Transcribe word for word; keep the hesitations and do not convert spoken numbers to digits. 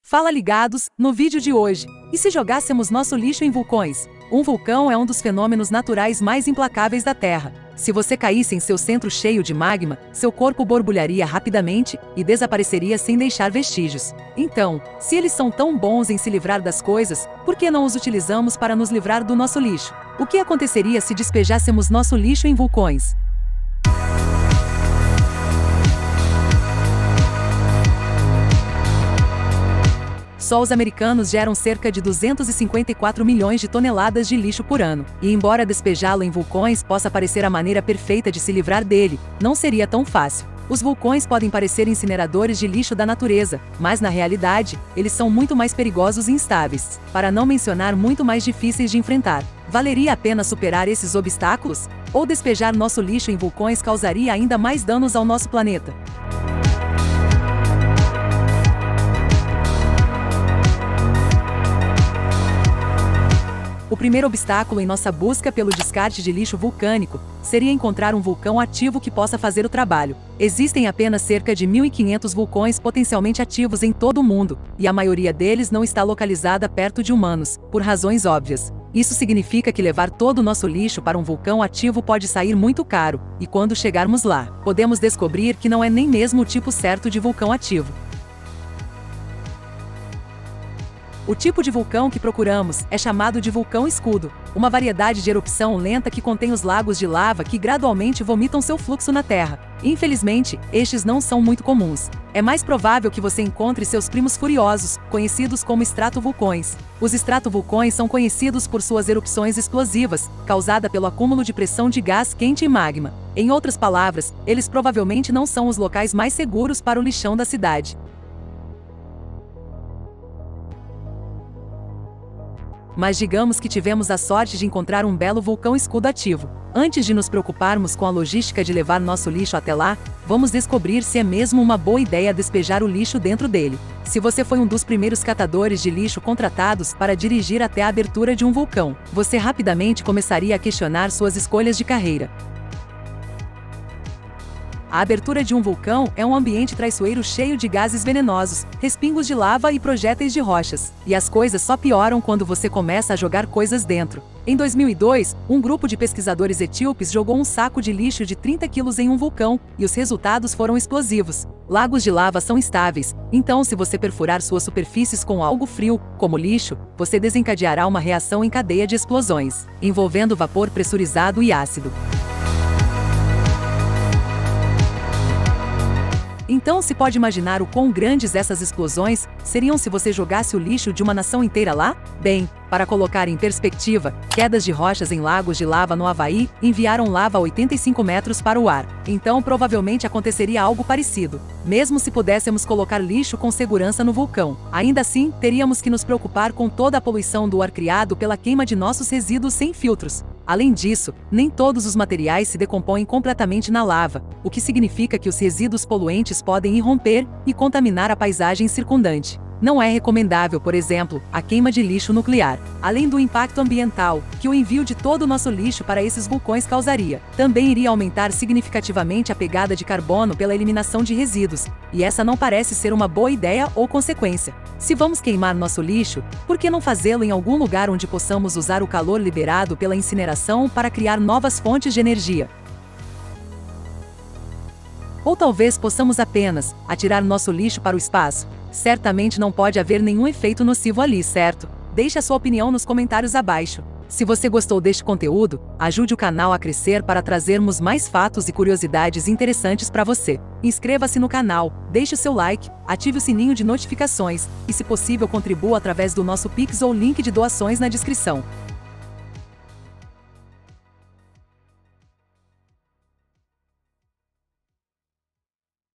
Fala ligados, no vídeo de hoje. E se jogássemos nosso lixo em vulcões? Um vulcão é um dos fenômenos naturais mais implacáveis da Terra. Se você caísse em seu centro cheio de magma, seu corpo borbulharia rapidamente e desapareceria sem deixar vestígios. Então, se eles são tão bons em se livrar das coisas, por que não os utilizamos para nos livrar do nosso lixo? O que aconteceria se despejássemos nosso lixo em vulcões? Só os americanos geram cerca de duzentos e cinquenta e quatro milhões de toneladas de lixo por ano. E embora despejá-lo em vulcões possa parecer a maneira perfeita de se livrar dele, não seria tão fácil. Os vulcões podem parecer incineradores de lixo da natureza, mas na realidade, eles são muito mais perigosos e instáveis, para não mencionar muito mais difíceis de enfrentar. Valeria a pena superar esses obstáculos? Ou despejar nosso lixo em vulcões causaria ainda mais danos ao nosso planeta? O primeiro obstáculo em nossa busca pelo descarte de lixo vulcânico seria encontrar um vulcão ativo que possa fazer o trabalho. Existem apenas cerca de mil e quinhentos vulcões potencialmente ativos em todo o mundo, e a maioria deles não está localizada perto de humanos, por razões óbvias. Isso significa que levar todo o nosso lixo para um vulcão ativo pode sair muito caro, e quando chegarmos lá, podemos descobrir que não é nem mesmo o tipo certo de vulcão ativo. O tipo de vulcão que procuramos é chamado de vulcão escudo, uma variedade de erupção lenta que contém os lagos de lava que gradualmente vomitam seu fluxo na Terra. Infelizmente, estes não são muito comuns. É mais provável que você encontre seus primos furiosos, conhecidos como estratovulcões. Os estratovulcões são conhecidos por suas erupções explosivas, causada pelo acúmulo de pressão de gás quente e magma. Em outras palavras, eles provavelmente não são os locais mais seguros para o lixão da cidade. Mas digamos que tivemos a sorte de encontrar um belo vulcão escudo ativo. Antes de nos preocuparmos com a logística de levar nosso lixo até lá, vamos descobrir se é mesmo uma boa ideia despejar o lixo dentro dele. Se você foi um dos primeiros catadores de lixo contratados para dirigir até a abertura de um vulcão, você rapidamente começaria a questionar suas escolhas de carreira. A abertura de um vulcão é um ambiente traiçoeiro cheio de gases venenosos, respingos de lava e projéteis de rochas. E as coisas só pioram quando você começa a jogar coisas dentro. Em dois mil e dois, um grupo de pesquisadores etíopes jogou um saco de lixo de trinta quilos em um vulcão, e os resultados foram explosivos. Lagos de lava são instáveis, então se você perfurar suas superfícies com algo frio, como lixo, você desencadeará uma reação em cadeia de explosões, envolvendo vapor pressurizado e ácido. Então se pode imaginar o quão grandes essas explosões seriam se você jogasse o lixo de uma nação inteira lá? Bem, para colocar em perspectiva, quedas de rochas em lagos de lava no Havaí enviaram lava a oitenta e cinco metros para o ar. Então provavelmente aconteceria algo parecido. Mesmo se pudéssemos colocar lixo com segurança no vulcão, ainda assim teríamos que nos preocupar com toda a poluição do ar criado pela queima de nossos resíduos sem filtros. Além disso, nem todos os materiais se decompõem completamente na lava, o que significa que os resíduos poluentes podem irromper e contaminar a paisagem circundante. Não é recomendável, por exemplo, a queima de lixo nuclear, além do impacto ambiental que o envio de todo o nosso lixo para esses vulcões causaria. Também iria aumentar significativamente a pegada de carbono pela eliminação de resíduos, e essa não parece ser uma boa ideia ou consequência. Se vamos queimar nosso lixo, por que não fazê-lo em algum lugar onde possamos usar o calor liberado pela incineração para criar novas fontes de energia? Ou talvez possamos apenas atirar nosso lixo para o espaço. Certamente não pode haver nenhum efeito nocivo ali, certo? Deixe a sua opinião nos comentários abaixo. Se você gostou deste conteúdo, ajude o canal a crescer para trazermos mais fatos e curiosidades interessantes para você. Inscreva-se no canal, deixe o seu like, ative o sininho de notificações e, se possível, contribua através do nosso Pix ou link de doações na descrição.